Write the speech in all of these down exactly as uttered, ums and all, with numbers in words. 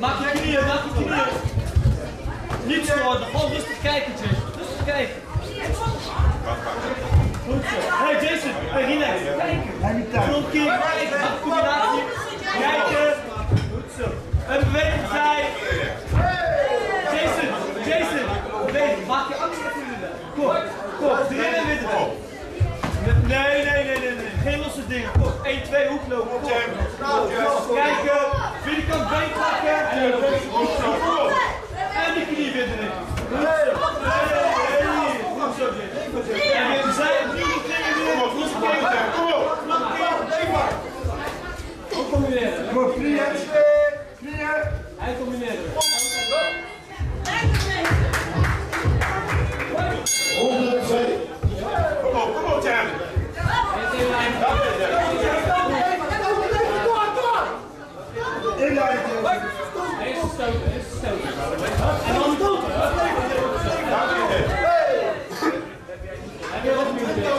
Maak je knieën, maak je knieën. Niet zo, gewoon rustig kijken, Jason. Rustig kijken. Goed zo. Hey Jason, hey relax. Kijken. Gewoon kijken. Combinatie. Kijken. Goed zo. En beweging zij. Jason, Jason. Beweging. Maak je actie even nu. Kom, kom. Erin en weer erin. Nee, nee, nee, nee, nee. Geen losse dingen. Kom. één, twee, hoeklopen. Kom. Kijken. Binnenkant been pakken. En de knie weer erin. Goed zo. Goed zo, Jason. En weer zij. Nieuwe dingen weer. Losse kijken. Kom op. Ook combineren. Kom op, knieën. Knieën. Hij combineren. Kom op, kom op, Jan. Inleiden. Hij is gestoten, hij is gestoten. En dan stoten. Hij wil wat meer doen.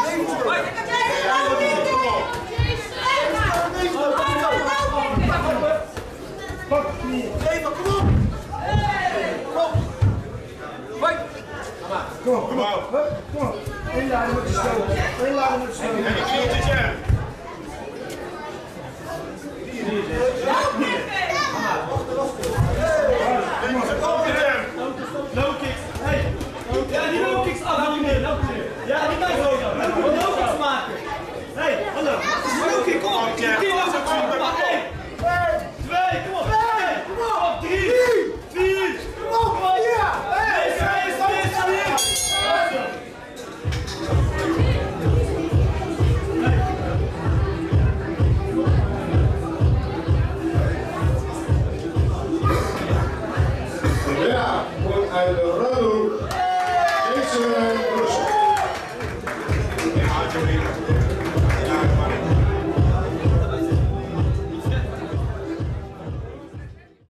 Pak de knieën. Even, kom op! Kom! Hoi! Kom op, kom op. Hup, kom op. Inleiden met de stoot. Inleiden met de stoot. En die knieltjes, Jan. Low kicks. Hey. Ja, die low kicks af. Ja, die blijven zo dan. Low kicks maken. Hey, hallo. Low kick, kom op. Tien low kicks. Kom op. Eén. Twee, kom op. Kom op. Drie. Vier. Kom op. Ja. Hey, vijf, zes, zeven. Ja, wordt uit de Rado. Deze Brussel.